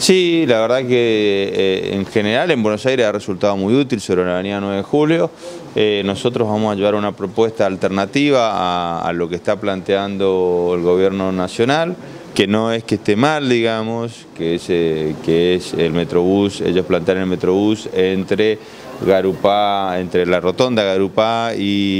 Sí, la verdad que en general en Buenos Aires ha resultado muy útil sobre la avenida 9 de Julio. Nosotros vamos a llevar una propuesta alternativa a lo que está planteando el gobierno nacional, que no es que esté mal, digamos, que es el Metrobús. Ellos plantean el Metrobús entre Garupá, entre la rotonda Garupá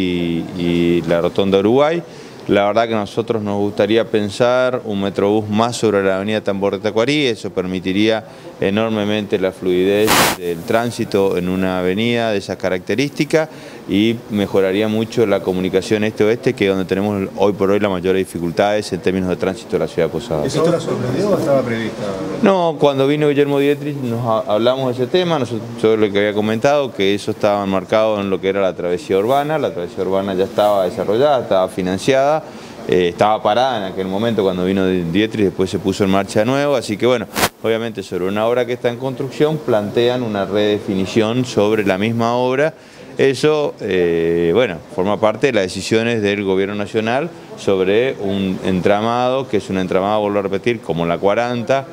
y la rotonda Uruguay. La verdad que a nosotros nos gustaría pensar un Metrobús más sobre la avenida Tambor de Tacuarí. Eso permitiría enormemente la fluidez del tránsito en una avenida de esas características y mejoraría mucho la comunicación este-oeste, que es donde tenemos hoy por hoy la mayor dificultades en términos de tránsito de la ciudad de Posadas. ¿Eso la sorprendió o estaba prevista? No, cuando vino Guillermo Dietrich hablamos de ese tema. Yo lo que había comentado, que eso estaba enmarcado en lo que era la travesía urbana. La travesía urbana ya estaba desarrollada, estaba financiada, estaba parada en aquel momento cuando vino Dietrich, después se puso en marcha de nuevo. Así que bueno, obviamente sobre una obra que está en construcción plantean una redefinición sobre la misma obra. Eso, bueno, forma parte de las decisiones del gobierno nacional sobre un entramado, que es un entramado, vuelvo a repetir, como la 40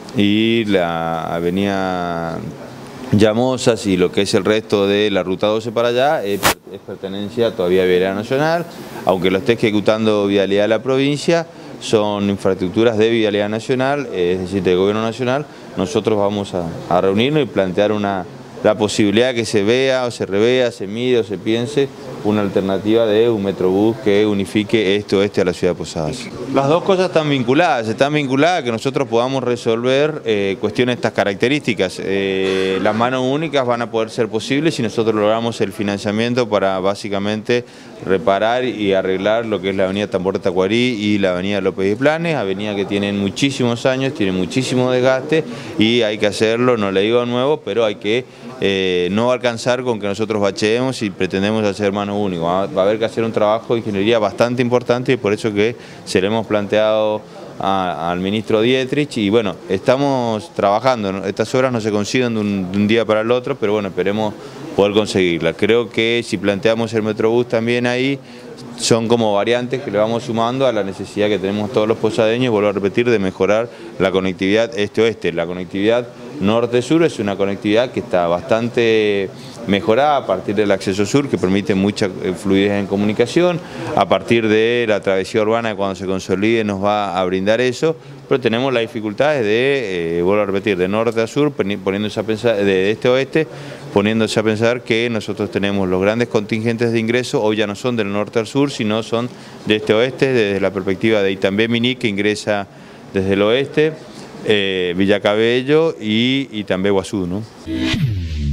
y la avenida Llamosas y lo que es el resto de la ruta 12 para allá, es pertenencia todavía a Vialidad Nacional, aunque lo esté ejecutando Vialidad de la provincia. Son infraestructuras de Vialidad Nacional, es decir, del gobierno nacional. Nosotros vamos a reunirnos y plantear la posibilidad de que se vea o se revea, se mire o se piense una alternativa de un Metrobús que unifique este-oeste a la ciudad de Posadas. Las dos cosas están vinculadas a que nosotros podamos resolver cuestiones de estas características. Las manos únicas van a poder ser posibles si nosotros logramos el financiamiento para básicamente reparar y arreglar lo que es la avenida Tambor de Tacuarí y la avenida López y Planes, avenida que tienen muchísimos años, tienen muchísimo desgaste y hay que hacerlo, no le digo de nuevo, pero hay que no alcanzar con que nosotros bacheemos y pretendemos hacer mano única. Va a haber que hacer un trabajo de ingeniería bastante importante y por eso que se le hemos planteado al ministro Dietrich y bueno, estamos trabajando. Estas obras no se consiguen de un día para el otro, pero bueno, esperemos poder conseguirlas. Creo que si planteamos el Metrobús también ahí, son como variantes que le vamos sumando a la necesidad que tenemos todos los posadeños, vuelvo a repetir, de mejorar la conectividad este-oeste. La conectividad norte-sur es una conectividad que está bastante mejorada a partir del acceso sur, que permite mucha fluidez en comunicación. A partir de la travesía urbana, cuando se consolide, nos va a brindar eso, pero tenemos las dificultades de, vuelvo a repetir, de norte a sur, poniéndose a pensar, de este a oeste, poniéndose a pensar que nosotros tenemos los grandes contingentes de ingreso, hoy ya no son del norte al sur, sino son de este a oeste, desde la perspectiva de Itambé Miní, que ingresa desde el oeste, Villa Cabello y también Guazú, ¿no?